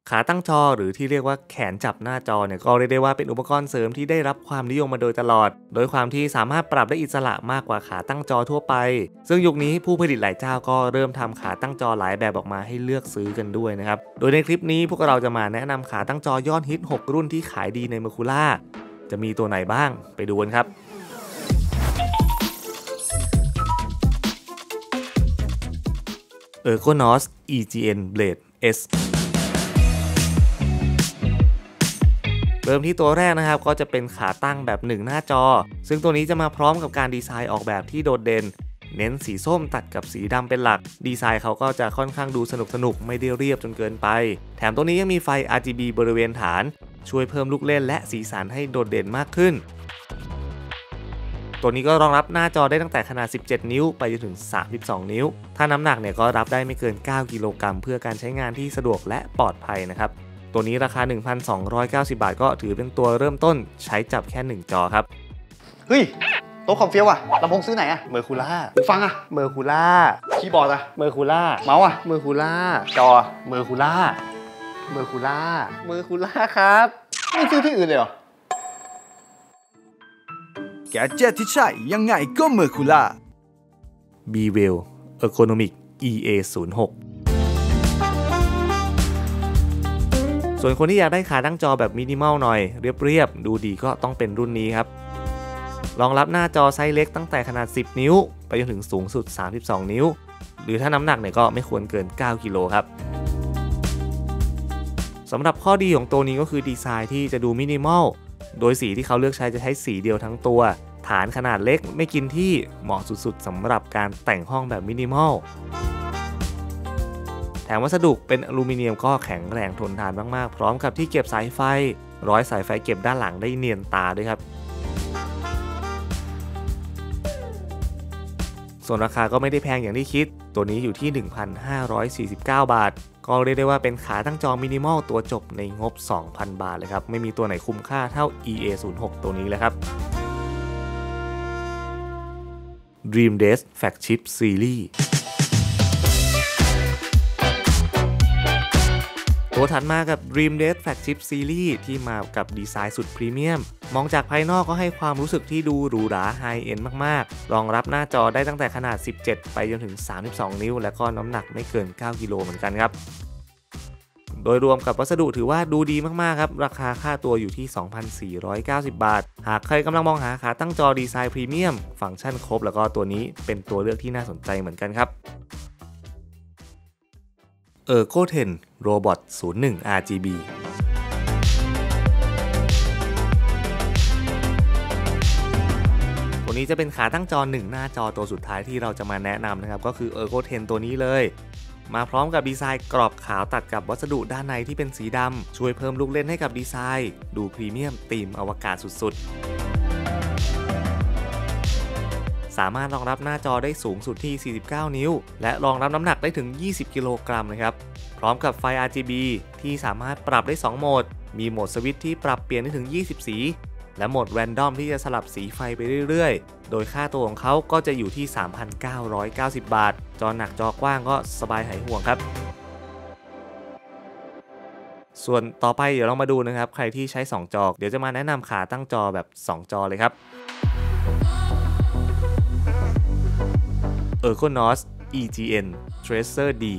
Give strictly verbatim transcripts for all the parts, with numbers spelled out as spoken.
ขาตั้งจอหรือที่เรียกว่าแขนจับหน้าจอเนี่ยก็เรียกได้ว่าเป็นอุปกรณ์เสริมที่ได้รับความนิยมมาโดยตลอดโดยความที่สามารถปรับได้อิสระมากกว่าขาตั้งจอทั่วไปซึ่งยุคนี้ผู้ผลิตหลายเจ้าก็เริ่มทำขาตั้งจอหลายแบบออกมาให้เลือกซื้อกันด้วยนะครับโดยในคลิปนี้พวกเราจะมาแนะนำขาตั้งจอยอดฮิตหกรุ่นที่ขายดีใน Mercula จะมีตัวไหนบ้างไปดูกันครับErgonos อี จี เอ็น Blade S เริ่มที่ตัวแรกนะครับก็จะเป็นขาตั้งแบบหนึ่งหน้าจอซึ่งตัวนี้จะมาพร้อมกับการดีไซน์ออกแบบที่โดดเด่นเน้นสีส้มตัดกับสีดำเป็นหลักดีไซน์เขาก็จะค่อนข้างดูสนุกสนุกไม่ได้เรียบจนเกินไปแถมตัวนี้ยังมีไฟ อาร์ จี บี บริเวณฐานช่วยเพิ่มลูกเล่นและสีสันให้โดดเด่นมากขึ้นตัวนี้ก็รองรับหน้าจอได้ตั้งแต่ขนาดสิบเจ็ดนิ้วไปจนถึงสามสิบสองนิ้วถ้าน้ำหนักเนี่ยก็รับได้ไม่เกินเก้ากิโลกรัมเพื่อการใช้งานที่สะดวกและปลอดภัยนะครับตัวนี้ราคา หนึ่งพันสองร้อยเก้าสิบบาทก็ถือเป็นตัวเริ่มต้นใช้จับแค่หนึ่งจอครับเฮ้ยโต๊ะคอมเฟียวอะลำโพงซื้อไหนอะ Mercula หูฟังอะ Mercula คีย์บอร์ดอะ Mercula เมาส์อะ Mercula จอ Mercula Mercula Mercula ครับไม่ซื้อที่อื่นเลยเหรอแกเจ็ตที่ใช่ยังไงก็ Mercula Bevel Ergonomic อี เอ ศูนย์หก ส่วนคนที่อยากได้ขาตั้งจอแบบมินิมอลหน่อยเรียบๆดูดีก็ต้องเป็นรุ่นนี้ครับรองรับหน้าจอไซส์เล็กตั้งแต่ขนาดสิบนิ้วไปจนถึงสูงสุดสามสิบสองนิ้วหรือถ้าน้ำหนักเนี่ยก็ไม่ควรเกินเก้ากิโลครับสำหรับข้อดีของตัวนี้ก็คือดีไซน์ที่จะดูมินิมอลโดยสีที่เขาเลือกใช้จะใช้สีเดียวทั้งตัวฐานขนาดเล็กไม่กินที่เหมาะสุดๆสำหรับการแต่งห้องแบบมินิมอลแถมวัสดุเป็นอลูมิเนียมก็แข็งแรงทนทานมากๆพร้อมกับที่เก็บสายไฟร้อยสายไฟเก็บด้านหลังได้เนียนตาด้วยครับส่วนราคาก็ไม่ได้แพงอย่างที่คิดตัวนี้อยู่ที่ หนึ่งพันห้าร้อยสี่สิบเก้า บาทก็เรียกได้ว่าเป็นขาตั้งจอมินิมอลตัวจบในงบ สองพัน บาทเลยครับไม่มีตัวไหนคุ้มค่าเท่า อี เอ ศูนย์ หก ตัวนี้เลยครับ Dream Desk Flagship Series ตัวถัดมากับ Dream Desk Flagship Series ที่มากับดีไซน์สุดพรีเมียมมองจากภายนอกก็ให้ความรู้สึกที่ดูหรูหราไฮเอ็นด์มากๆรองรับหน้าจอได้ตั้งแต่ขนาดสิบเจ็ดไปจนถึงสามสิบสองนิ้วและก็น้ำหนักไม่เกินเก้ากิโลเหมือนกันครับโดยรวมกับวัสดุถือว่าดูดีมากๆครับราคาค่าตัวอยู่ที่ สองพันสี่ร้อยเก้าสิบ บาทหากใครกำลังมองหาขาตั้งจอดีไซน์พรีเมียมฟังก์ชันครบแล้วก็ตัวนี้เป็นตัวเลือกที่น่าสนใจเหมือนกันครับ Ergo สิบ Robot ศูนย์หนึ่ง อาร์ จี บี ตัวนี้จะเป็นขาตั้งจอหนึ่งหน้าจอตัวสุดท้ายที่เราจะมาแนะนำนะครับก็คือ Ergo สิบ ตัวนี้เลยมาพร้อมกับดีไซน์กรอบขาวตัดกับวัสดุด้านในที่เป็นสีดำช่วยเพิ่มลูกเล่นให้กับดีไซน์ดูพรีเมียมธีมอวกาศสุดๆสามารถรองรับหน้าจอได้สูงสุดที่สี่สิบเก้านิ้วและรองรับน้ำหนักได้ถึงยี่สิบกิโลกรัมนะครับพร้อมกับไฟ อาร์ จี บี ที่สามารถปรับได้สองโหมดมีโหมดสวิตช์ที่ปรับเปลี่ยนได้ถึงยี่สิบสีและโหมดแรนดอมที่จะสลับสีไฟไปเรื่อยๆโดยค่าตัวของเขาก็จะอยู่ที่ สามพันเก้าร้อยเก้าสิบ บาทจอหนักจอกว้างก็สบายหายห่วงครับส่วนต่อไปเดี๋ยวเรามาดูนะครับใครที่ใช้สองจอเดี๋ยวจะมาแนะนำขาตั้งจอแบบสองจอเลยครับ Ergonos อี จี เอ็น Tracer D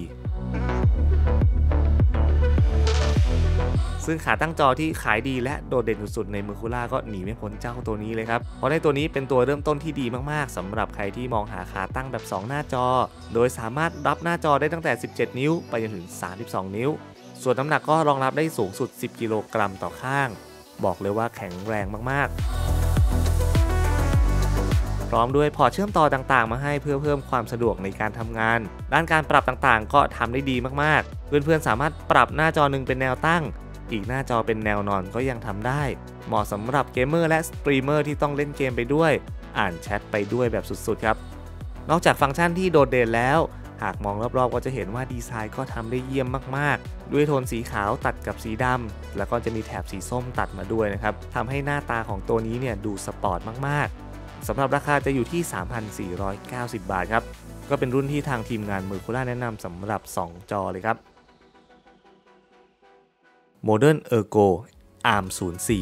ซึ่งขาตั้งจอที่ขายดีและโดดเด่นสุดๆใน Mercula ก็หนีไม่พ้นเจ้าตัวนี้เลยครับเพราะในตัวนี้เป็นตัวเริ่มต้นที่ดีมากๆสำหรับใครที่มองหาขาตั้งแบบสองหน้าจอโดยสามารถรับหน้าจอได้ตั้งแต่สิบเจ็ดนิ้วไปจนถึงสามสิบสองนิ้วส่วนน้ำหนักก็รองรับได้สูงสุดสิบกิโลกรัมต่อข้างบอกเลยว่าแข็งแรงมากๆพร้อมด้วยพอร์ตเชื่อมต่อต่างๆมาให้เพื่อเพิ่มความสะดวกในการทำงานด้านการปรับต่างๆก็ทำได้ดีมากๆเพื่อนๆสามารถปรับหน้าจอหนึ่งเป็นแนวตั้งอีกหน้าจอเป็นแนวนอนก็ยังทำได้เหมาะสำหรับเกมเมอร์และสตรีมเมอร์ที่ต้องเล่นเกมไปด้วยอ่านแชทไปด้วยแบบสุดๆครับนอกจากฟังก์ชันที่โดดเด่นแล้วหากมองรอบๆก็จะเห็นว่าดีไซน์ก็ทำได้เยี่ยมมากๆด้วยโทนสีขาวตัดกับสีดำแล้วก็จะมีแถบสีส้มตัดมาด้วยนะครับทำให้หน้าตาของตัวนี้เนี่ยดูสปอร์ตมากๆสำหรับราคาจะอยู่ที่ สามพันสี่ร้อยเก้าสิบ บาทครับก็เป็นรุ่นที่ทางทีมงาน Mercula แนะนำสำหรับสองจอเลยครับ Modern Ergo อาร์ม ศูนย์สี่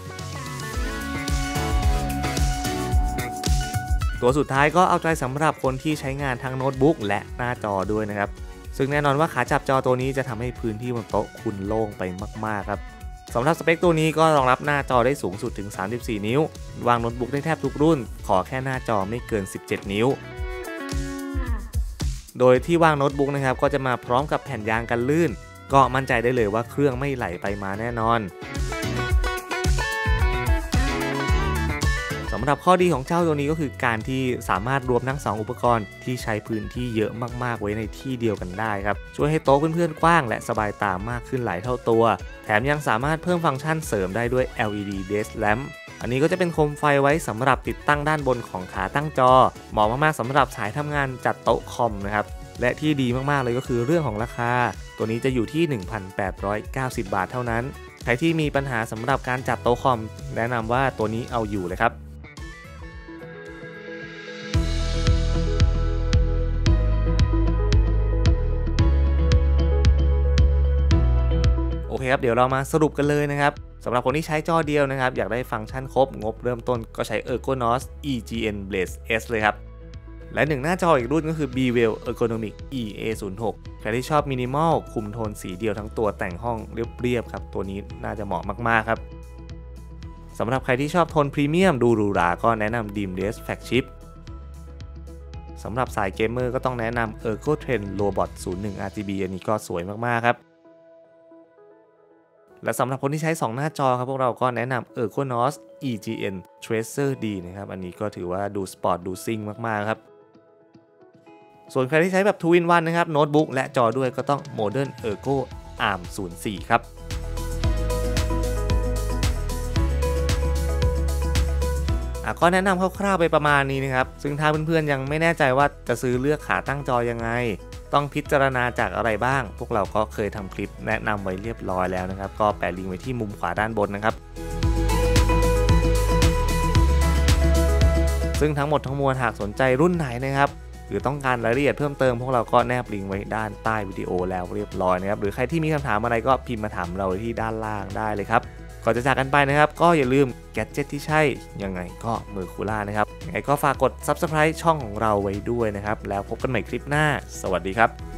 ตัวสุดท้ายก็เอาใจสำหรับคนที่ใช้งานทั้งโน้ตบุ๊กและหน้าจอด้วยนะครับซึ่งแน่นอนว่าขาจับจอตัวนี้จะทำให้พื้นที่บนโต๊ะคุณโล่งไปมากๆครับสำหรับสเปคตัวนี้ก็รองรับหน้าจอได้สูงสุดถึงสามสิบสี่นิ้ววางโน้ตบุ๊กได้แทบทุกรุ่นขอแค่หน้าจอไม่เกินสิบเจ็ดนิ้วโดยที่วางโน้ตบุ๊กนะครับก็จะมาพร้อมกับแผ่นยางกันลื่นก็มั่นใจได้เลยว่าเครื่องไม่ไหลไปมาแน่นอนสำหรับข้อดีของเจ้าตัวนี้ก็คือการที่สามารถรวมทั้งสองอุปกรณ์ที่ใช้พื้นที่เยอะมากๆไว้ในที่เดียวกันได้ครับช่วยให้โต๊ะเพื่อนๆกว้างและสบายตามากขึ้นหลายเท่าตัวแถมยังสามารถเพิ่มฟังก์ชันเสริมได้ด้วย แอล อี ดี Desk Lamp อันนี้ก็จะเป็นโคมไฟไว้สำหรับติดตั้งด้านบนของขาตั้งจอเหมาะมากๆสำหรับสายทำงานจัดโต๊ะคอมนะครับและที่ดีมากๆเลยก็คือเรื่องของราคาตัวนี้จะอยู่ที่ หนึ่งพันแปดร้อยเก้าสิบ บาทเท่านั้นใครที่มีปัญหาสำหรับการจัดโต๊ะคอมแนะนำว่าตัวนี้เอาอยู่เลยครับโอเคครับเดี๋ยวเรามาสรุปกันเลยนะครับสำหรับคนที่ใช้จอเดียวนะครับอยากได้ฟังก์ชันครบงบเริ่มต้นก็ใช้ Ergonos อี จี เอ็น Blaze S เลยครับและหนึ่งหน้าจออีกรุ่นก็คือ Bewell Ergonomic อี เอ ศูนย์หก ใครที่ชอบมินิมอลคุมโทนสีเดียวทั้งตัวแต่งห้องเรียบๆครับตัวนี้น่าจะเหมาะมากๆครับสำหรับใครที่ชอบโทนพรีเมียมดูหรูหราก็แนะนำ Dim Desk Flagship สำหรับสายเกมเมอร์ก็ต้องแนะนำ Ergotrend Robot ศูนย์หนึ่ง อาร์ จี บี อันนี้ก็สวยมากๆครับและสำหรับคนที่ใช้สองหน้าจอครับพวกเราก็แนะนำ Ergonos อี จี เอ็น Tracer D นะครับอันนี้ก็ถือว่าดูสปอร์ตดูซิ่งมากๆครับส่วนใครที่ใช้แบบ ทู อิน วัน นะครับโน้ตบุ๊กและจอด้วยก็ต้อง Modern Ergo อาร์ม ศูนย์สี่ ครับก็แนะนำคร่าวๆไปประมาณนี้นะครับซึ่งถ้าเพื่อนๆยังไม่แน่ใจว่าจะซื้อเลือกขาตั้งจอยังไงต้องพิจารณาจากอะไรบ้างพวกเราก็เคยทำคลิปแนะนำไว้เรียบร้อยแล้วนะครับก็แปะลิงก์ไว้ที่มุมขวาด้านบนนะครับซึ่งทั้งหมดทั้งมวลหากสนใจรุ่นไหนนะครับหรือต้องการรายละเอียดเพิ่มเติมพวกเราก็แนบลิงก์ไว้ด้านใต้วิดีโอแล้วเรียบร้อยนะครับหรือใครที่มีคำถามอะไรก็พิมพ์มาถามเราที่ด้านล่างได้เลยครับก่อนจะจากกันไปนะครับก็อย่าลืมแกดเจ็ตที่ใช่ยังไงก็เมอร์คูล่านะครับยังไงก็ฝากกด ซับสไครบ์ ช่องของเราไว้ด้วยนะครับแล้วพบกันใหม่คลิปหน้าสวัสดีครับ